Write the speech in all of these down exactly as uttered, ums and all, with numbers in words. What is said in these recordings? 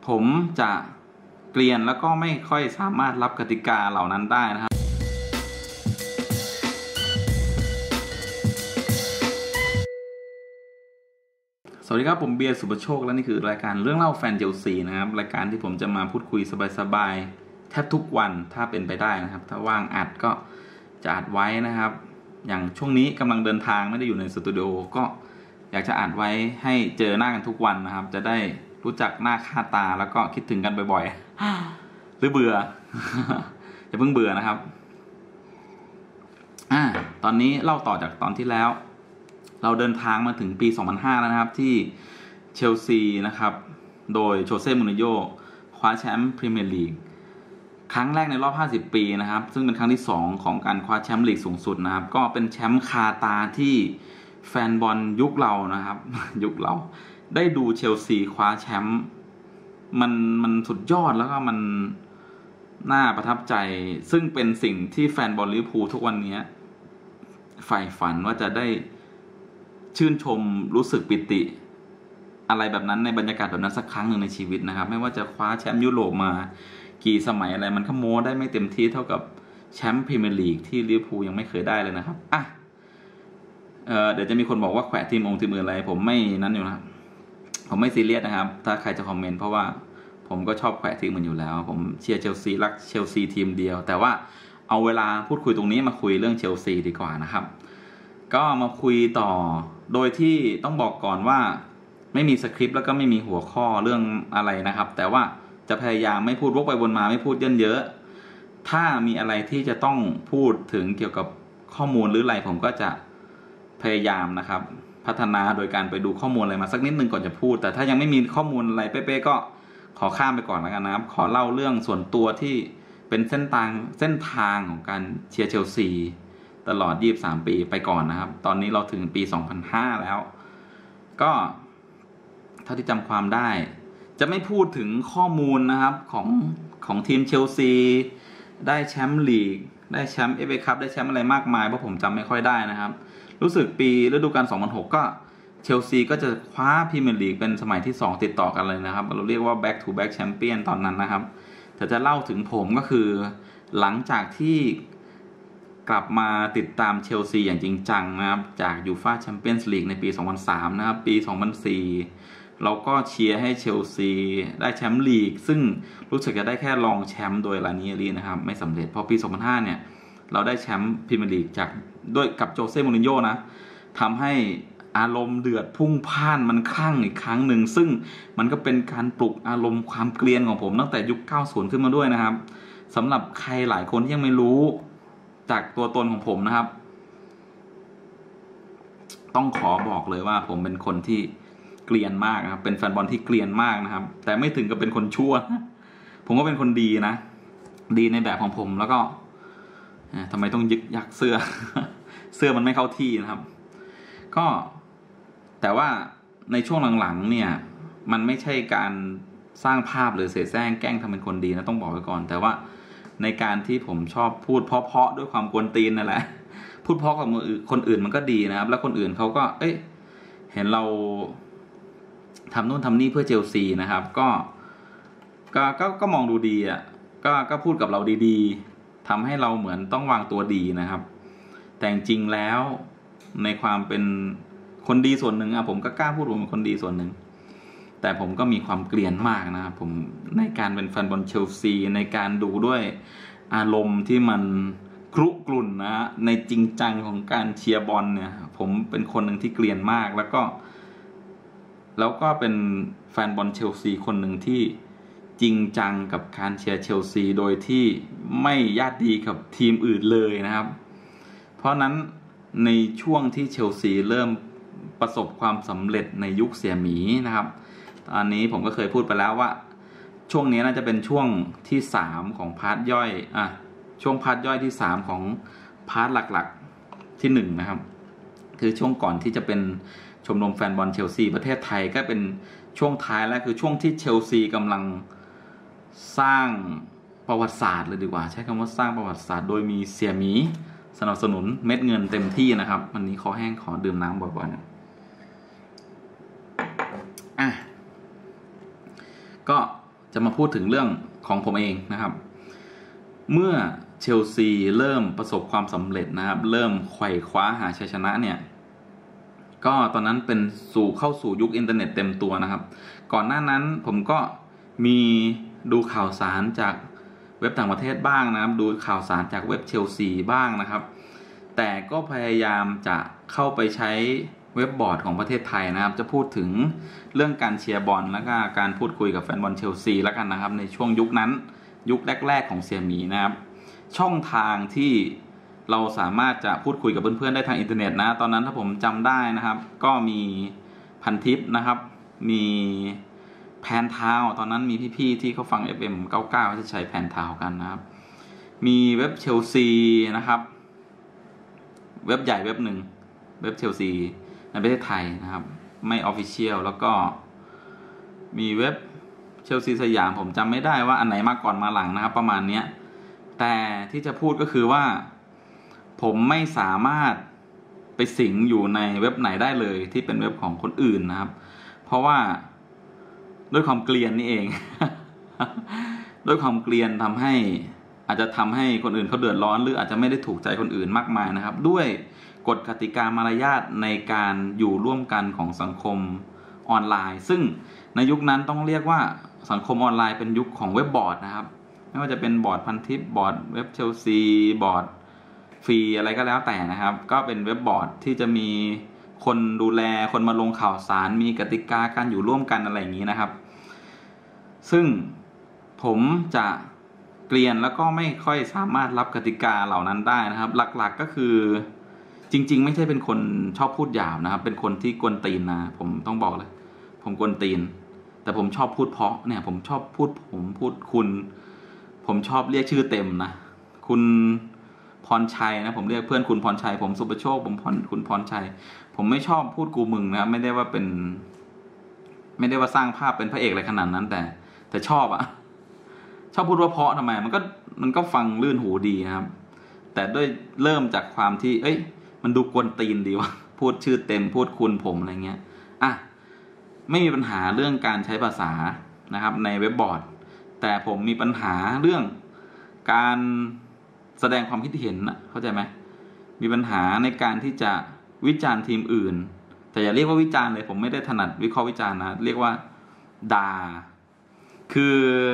ผมจะเกลียนแล้วก็ไม่ค่อยสามารถรับกติกาเหล่านั้นได้นะครับสวัสดีครับผมเบียร์สุประโชคและนี่คือรายการเรื่องเล่าแฟนเชลซีนะครับรายการที่ผมจะมาพูดคุยสบายๆแทบทุกวันถ้าเป็นไปได้นะครับถ้าว่างอัดก็จะอัดไว้นะครับอย่างช่วงนี้กำลังเดินทางไม่ได้อยู่ในสตูดิโอก็อยากจะอัดไว้ให้เจอหน้ากันทุกวันนะครับจะได้รู้จักหน้าค่าตาแล้วก็คิดถึงกันบ่อยๆหรือเบื่อ อย่าเพิ่งเบื่อนะครับอ่าตอนนี้เล่าต่อจากตอนที่แล้วเราเดินทางมาถึงปีสองพันห้าแล้วนะครับที่เชลซีนะครับโดยโชเซ่ มูรินโญ่คว้าแชมป์พรีเมียร์ลีกครั้งแรกในรอบห้าสิบปีนะครับซึ่งเป็นครั้งที่สองของการคว้าแชมป์ลีกสูงสุดนะครับก็เป็นแชมป์คาตาที่แฟนบอลยุคเรานะครับ ยุคเราได้ดูเชลซีคว้าแชมป์มันมันสุดยอดแล้วก็มันน่าประทับใจซึ่งเป็นสิ่งที่แฟนบอลลิเวอร์พูลทุกวันนี้ใฝ่ฝันว่าจะได้ชื่นชมรู้สึกปิติอะไรแบบนั้นในบรรยากาศแบบนั้นสักครั้งหนึ่งในชีวิตนะครับไม่ว่าจะคว้าแชมป์ยุโรปมากี่สมัยอะไรมันก็โม้ได้ไม่เต็มที่เท่ากับแชมป์พรีเมียร์ลีกที่ลิเวอร์พูลยังไม่เคยได้เลยนะครับอ่ะเออเดี๋ยวจะมีคนบอกว่าแขวะทีมองค์ทีมอื่นอะไรผมไม่นั้นอยู่นะครับผมไม่ซีเรียสนะครับถ้าใครจะคอมเมนต์เพราะว่าผมก็ชอบแขวะทีมมันอยู่แล้วผมเชียร์เชลซีรักเชลซีทีมเดียวแต่ว่าเอาเวลาพูดคุยตรงนี้มาคุยเรื่องเชลซีดีกว่านะครับก็มาคุยต่อโดยที่ต้องบอกก่อนว่าไม่มีสคริปต์แล้วก็ไม่มีหัวข้อเรื่องอะไรนะครับแต่ว่าจะพยายามไม่พูดวกไปวนมาไม่พูดเยินเยอะถ้ามีอะไรที่จะต้องพูดถึงเกี่ยวกับข้อมูลหรืออะไรผมก็จะพยายามนะครับพัฒนาโดยการไปดูข้อมูลอะไรมาสักนิดนึงก่อนจะพูดแต่ถ้ายังไม่มีข้อมูลอะไรเป๊ะๆก็ขอข้ามไปก่อนแล้วกันนะครับขอเล่าเรื่องส่วนตัวที่เป็นเส้นทางเส้นทางของการเชียร์เชลซีตลอดยี่สิบสามปีไปก่อนนะครับตอนนี้เราถึงปีสองพันห้าแล้วก็เท่าที่จำความได้จะไม่พูดถึงข้อมูลนะครับของของทีมเชลซีได้แชมป์ลีกได้แชมป์เอฟเอคัพได้แชมป์อะไรมากมายเพราะผมจำไม่ค่อยได้นะครับรู้สึกปีฤดูกาลสองพันหกก็เชลซีก็จะคว้าพรีเมียร์ลีกเป็นสมัยที่สองติดต่อกันเลยนะครับเราเรียกว่า back to back champion ตอนนั้นนะครับแต่จะเล่าถึงผมก็คือหลังจากที่กลับมาติดตามเชลซีอย่างจริงจังนะครับจากยูฟ่าแชมเปี้ยนส์ลีกในปีสองพันสามนะครับปีสองพันสี่เราก็เชียร์ให้เชลซีได้แชมป์ลีกซึ่งรู้สึกจะได้แค่รองแชมป์โดยลานิเอรีนะครับไม่สำเร็จพอปีสองพันห้าเนี่ยเราได้แชมป์พรีเมียร์ลีกจากด้วยกับโจเซ่ มูรินโญ่นะทำให้อารมณ์เดือดพุ่งพ่านมันคลั่งอีกครั้งหนึ่งซึ่งมันก็เป็นการปลุกอารมณ์ความเกลียนของผมตั้งแต่ยุคเก้าสิบขึ้นมาด้วยนะครับสำหรับใครหลายคนที่ยังไม่รู้จากตัวตนของผมนะครับต้องขอบอกเลยว่าผมเป็นคนที่เกลียนมากนะครับเป็นแฟนบอลที่เกลียนมากนะครับแต่ไม่ถึงกับเป็นคนชั่วผมก็เป็นคนดีนะดีในแบบของผมแล้วก็ทำไมต้องยึกยักเสื้อ เสื้อมันไม่เข้าที่นะครับก็แต่ว่าในช่วงหลังๆเนี่ยมันไม่ใช่การสร้างภาพหรือเสแสร้งแกล้งทำเป็นคนดีนะต้องบอกไว้ก่อนแต่ว่าในการที่ผมชอบพูดเพราะๆด้วยความกวนตีนนั่นแหละพูดเพราะกับคนอื่นมันก็ดีนะครับแล้วคนอื่นเขาก็เอ้ยเห็นเราทำนู่นทำนี่เพื่อเชลซีนะครับก็ก็ก็ก็มองดูดีอ่ะก็ก็พูดกับเราดีๆทำให้เราเหมือนต้องวางตัวดีนะครับแต่จริงๆแล้วในความเป็นคนดีส่วนหนึ่งอ่ะผมก็กล้าพูดว่าเป็นคนดีส่วนหนึ่งแต่ผมก็มีความเกลียนมากนะครับผมในการเป็นแฟนบอลเชลซีในการดูด้วยอารมณ์ที่มันครุกรุ่นนะในจริงจังของการเชียร์บอลเนี่ยผมเป็นคนหนึ่งที่เกลียนมากแล้วก็แล้วก็เป็นแฟนบอลเชลซีคนหนึ่งที่จริงจังกับการเชียร์เชลซีโดยที่ไม่ญาติดีกับทีมอื่นเลยนะครับเพราะนั้นในช่วงที่เชลซีเริ่มประสบความสำเร็จในยุคเสี่ยหมีนะครับอันนี้ผมก็เคยพูดไปแล้วว่าช่วงนี้น่าจะเป็นช่วงที่สามของพาร์ทย่อยอ่ะช่วงพาร์ทย่อยที่สามของพาร์ทหลักๆที่หนึ่งนะครับคือช่วงก่อนที่จะเป็นชมรมแฟนบอลเชลซีประเทศไทยก็เป็นช่วงท้ายแล้วคือช่วงที่เชลซีกำลังสร้างประวัติศาสตร์เลยดีกว่าใช้คำว่าสร้างประวัติศาสตร์โดยมีเสี่ยหมีสนับสนุนเม็ดเงินเต็มที่นะครับวันนี้ขอแห้งขอดื่มน้ำบ่อยๆนะอ่ะก็จะมาพูดถึงเรื่องของผมเองนะครับเมื่อเชลซีเริ่มประสบความสำเร็จนะครับเริ่มไขว่คว้าหาชัยชนะเนี่ยก็ตอนนั้นเป็นสู่เข้าสู่ยุคอินเทอร์เน็ตเต็มตัวนะครับก่อนหน้านั้นผมก็มีดูข่าวสารจากเว็บต่างประเทศบ้างนะครับดูข่าวสารจากเว็บเชลซีบ้างนะครับแต่ก็พยายามจะเข้าไปใช้เว็บบอร์ดของประเทศไทยนะครับจะพูดถึงเรื่องการเชียร์บอลและก็การพูดคุยกับแฟนบอลเชลซีแล้วกันนะครับในช่วงยุคนั้นยุคแรกๆของเสี่ยหมีนะครับช่องทางที่เราสามารถจะพูดคุยกับเพื่อนๆได้ทางอินเทอร์เน็ตนะตอนนั้นถ้าผมจำได้นะครับก็มีพันทิปนะครับมีแพนทาวตอนนั้นมีพี่ๆที่เขาฟัง เอฟ เอ็ม เก้าสิบเก้าจะใช้แพนทาวกันนะครับมีเว็บเชลซีนะครับเว็บใหญ่เว็บหนึ่งเว็บเชลซีในประเทศไทยนะครับไม่ออฟฟิเชียลแล้วก็มีเว็บเชลซีสยามผมจำไม่ได้ว่าอันไหนมาก่อนมาหลังนะครับประมาณนี้แต่ที่จะพูดก็คือว่าผมไม่สามารถไปสิงอยู่ในเว็บไหนได้เลยที่เป็นเว็บของคนอื่นนะครับเพราะว่าด้วยความเกลียนนี่เอง ด้วยความเกลียนทำให้อาจจะทำให้คนอื่นเขาเดือดร้อนหรืออาจจะไม่ได้ถูกใจคนอื่นมากมายนะครับด้วยกฎกติกามารยาทในการอยู่ร่วมกันของสังคมออนไลน์ซึ่งในยุคนั้นต้องเรียกว่าสังคมออนไลน์เป็นยุคของเว็บบอร์ดนะครับไม่ว่าจะเป็นบอร์ดพันทิปบอร์ดเว็บเชลซีบอร์ดฟรีอะไรก็แล้วแต่นะครับก็เป็นเว็บบอร์ดที่จะมีคนดูแลคนมาลงข่าวสารมีกติกาการอยู่ร่วมกันอะไรอย่างนี้นะครับซึ่งผมจะเกลียนแล้วก็ไม่ค่อยสามารถรับกติกาเหล่านั้นได้นะครับหลักๆก็คือจริงๆไม่ใช่เป็นคนชอบพูดหยาบนะครับเป็นคนที่กวนตีนนะผมต้องบอกเลยผมกวนตีนแต่ผมชอบพูดเพราะเนี่ยผมชอบพูดผมพูดคุณผมชอบเรียกชื่อเต็มนะคุณพรชัยนะผมเรียกเพื่อนคุณพรชัยผมสุประโชคผมพรคุณพรชัยผมไม่ชอบพูดกูมึงนะครับไม่ได้ว่าเป็นไม่ได้ว่าสร้างภาพเป็นพระเอกอะไรขนาดนั้นแต่แต่ชอบอะชอบพูดว่าเพราะทำไมมันก็มันก็ฟังลื่นหูดีนะครับแต่ด้วยเริ่มจากความที่เอ้ยมันดูกวนตีนดีวะพูดชื่อเต็มพูดคุณผมอะไรเงี้ยอ่ะไม่มีปัญหาเรื่องการใช้ภาษานะครับในเว็บบอร์ดแต่ผมมีปัญหาเรื่องการแสดงความคิดเห็นนะเข้าใจไหมมีปัญหาในการที่จะวิจารณ์ทีมอื่นแต่อย่าเรียกว่าวิจารณ์เลยผมไม่ได้ถนัดวิเคราะห์วิจารณ์นะเรียกว่าด่าคือ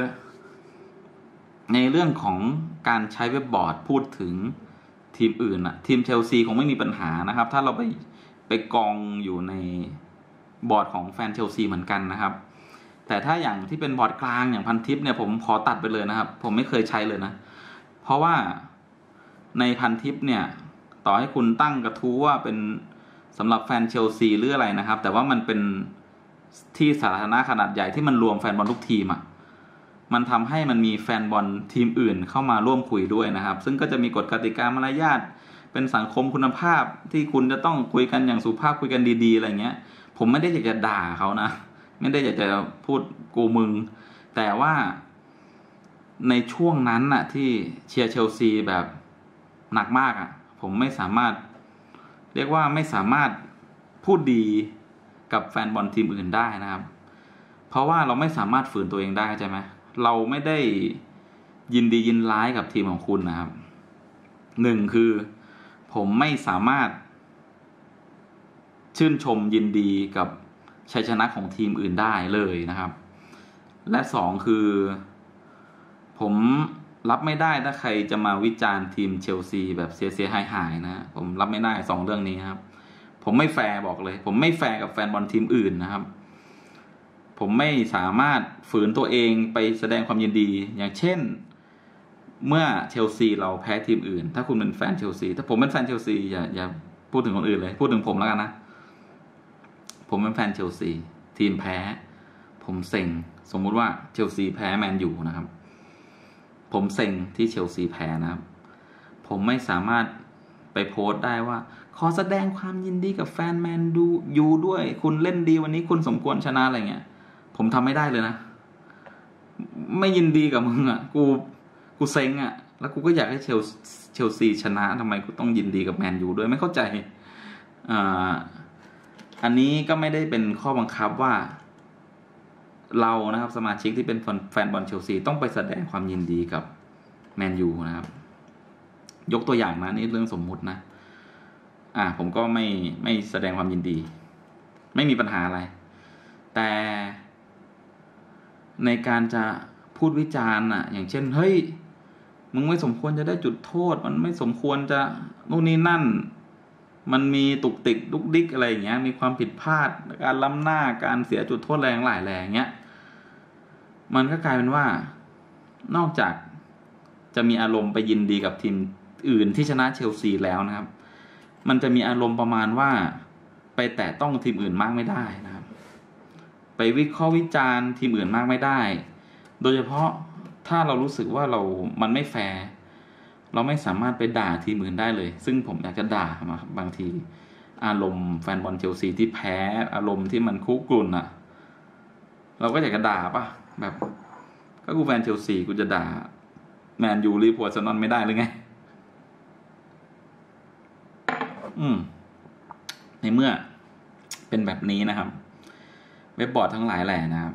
ในเรื่องของการใช้เว็บบอร์ดพูดถึงทีมอื่นอะทีมเชลซีคงไม่มีปัญหานะครับถ้าเราไปไปกองอยู่ในบอร์ดของแฟนเชลซีเหมือนกันนะครับแต่ถ้าอย่างที่เป็นบอร์ดกลางอย่างพันทิปเนี่ยผมขอตัดไปเลยนะครับผมไม่เคยใช้เลยนะเพราะว่าในพันทิปเนี่ยต่อให้คุณตั้งกระทู้ว่าเป็นสำหรับแฟนเชลซีหรืออะไรนะครับแต่ว่ามันเป็นที่สาธารณะขนาดใหญ่ที่มันรวมแฟนบอลทุกทีมอ่ะมันทำให้มันมีแฟนบอลทีมอื่นเข้ามาร่วมคุยด้วยนะครับซึ่งก็จะมีกฎกติกามารยาทเป็นสังคมคุณภาพที่คุณจะต้องคุยกันอย่างสุภาพคุยกันดีๆอะไรเงี้ยผมไม่ได้อยากจะด่าเขานะไม่ได้อยากจะพูดกูมึงแต่ว่าในช่วงนั้นน่ะที่เชียร์เชลซีแบบหนักมากอ่ะผมไม่สามารถเรียกว่าไม่สามารถพูดดีกับแฟนบอลทีมอื่นได้นะครับเพราะว่าเราไม่สามารถฝืนตัวเองได้ใช่ไหมเราไม่ได้ยินดียินร้ายกับทีมของคุณนะครับหนึ่งคือผมไม่สามารถชื่นชมยินดีกับชัยชนะของทีมอื่นได้เลยนะครับและสองคือผมรับไม่ได้ถ้าใครจะมาวิจารณ์ทีมเชลซีแบบเสียๆหายๆนะผมรับไม่ได้สองเรื่องนี้ครับผมไม่แฟร์บอกเลยผมไม่แฟร์กับแฟนบอลทีมอื่นนะครับผมไม่สามารถฝืนตัวเองไปแสดงความยินดีอย่างเช่นเมื่อเชลซีเราแพ้ทีมอื่นถ้าคุณเป็นแฟนเชลซีถ้าผมเป็นแฟนเชลซีอย่าอย่าพูดถึงคนอื่นเลยพูดถึงผมแล้วกันนะผมเป็นแฟนเชลซีทีมแพ้ผมเซ็งสมมุติว่าเชลซีแพ้แมนยูนะครับผมเซ็งที่เชลซีแพ้นะครับผมไม่สามารถไปโพสต์ได้ว่าขอแสดงความยินดีกับแฟนแมนยูด้วยคุณเล่นดีวันนี้คุณสมควรชนะอะไรเงี้ยผมทำไม่ได้เลยนะไม่ยินดีกับมึงอ่ะกูกูเซ็งอ่ะแล้วกูก็อยากให้เชลเชลซีชนะทำไมกูต้องยินดีกับแมนยูด้วยไม่เข้าใจอ่าอันนี้ก็ไม่ได้เป็นข้อบังคับว่าเรานะครับสมาชิกที่เป็นแฟนบอลเชลซีต้องไปแสดงความยินดีกับแมนยูนะครับยกตัวอย่างนะนี่เรื่องสมมุตินะอ่าผมก็ไม่ไม่แสดงความยินดี ไม่มีปัญหาอะไร แต่ในการจะพูดวิจารณ์อ่ะอย่างเช่นเฮ้ยมึงไม่สมควรจะได้จุดโทษมันไม่สมควรจะนู่นนี่นั่นมันมีตุกติกดุกดิกอะไรอย่างเงี้ยมีความผิดพลาดการล้ำหน้าการเสียจุดโทษแรงหลายแรงเงี้ยมันก็กลายเป็นว่านอกจากจะมีอารมณ์ไปยินดีกับทีมอื่นที่ชนะเชลซีแล้วนะครับมันจะมีอารมณ์ประมาณว่าไปแตะต้องทีมอื่นมากไม่ได้นะครับไปวิเคราะห์วิจารณ์ทีมอื่นมากไม่ได้โดยเฉพาะถ้าเรารู้สึกว่าเรามันไม่แฟร์เราไม่สามารถไปด่าทีมอื่นได้เลยซึ่งผมอยากจะด่ามาบางทีอารมณ์แฟนบอลเชลซีที่แพ้อารมณ์ที่มันคุกรุ่นอ่ะเราก็อยากจะด่าป่ะแบบก็กูแฟนเชลซีกูจะด่าแมนยูลิเวอร์พูลอาร์เซนอลไม่ได้หรือไงอืมในเมื่อเป็นแบบนี้นะครับเว็บบอร์ดทั้งหลายแหล่นะครับ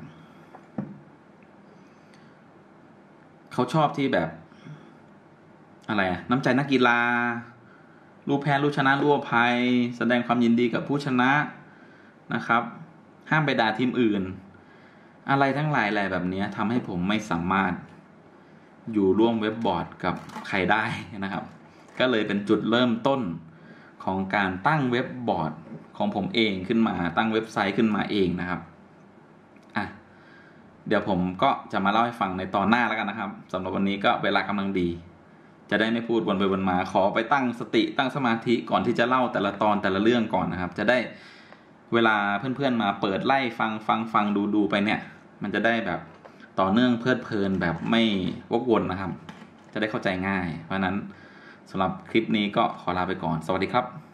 เขาชอบที่แบบอะไรอะน้ำใจนักกีฬารู้แพ้รู้ชนะรู้อภัยแสดงความยินดีกับผู้ชนะนะครับห้ามไปด่าทีมอื่นอะไรทั้งหลายแหล่แบบนี้ทำให้ผมไม่สามารถอยู่ร่วมเว็บบอร์ดกับใครได้นะครับก็เลยเป็นจุดเริ่มต้นของการตั้งเว็บบอร์ดของผมเองขึ้นมาตั้งเว็บไซต์ขึ้นมาเองนะครับอ่ะเดี๋ยวผมก็จะมาเล่าให้ฟังในตอนหน้าแล้วกันนะครับสำหรับวันนี้ก็เวลากำลังดีจะได้ไม่พูดวนไปวนมาขอไปตั้งสติตั้งสมาธิก่อนที่จะเล่าแต่ละตอนแต่ละเรื่องก่อนนะครับจะได้เวลาเพื่อนๆมาเปิดไล่ฟังฟังฟังดูดูไปเนี่ยมันจะได้แบบต่อเนื่องเพลิดเพลินแบบไม่วกวนนะครับจะได้เข้าใจง่ายเพราะนั้นสำหรับคลิปนี้ก็ขอลาไปก่อนสวัสดีครับ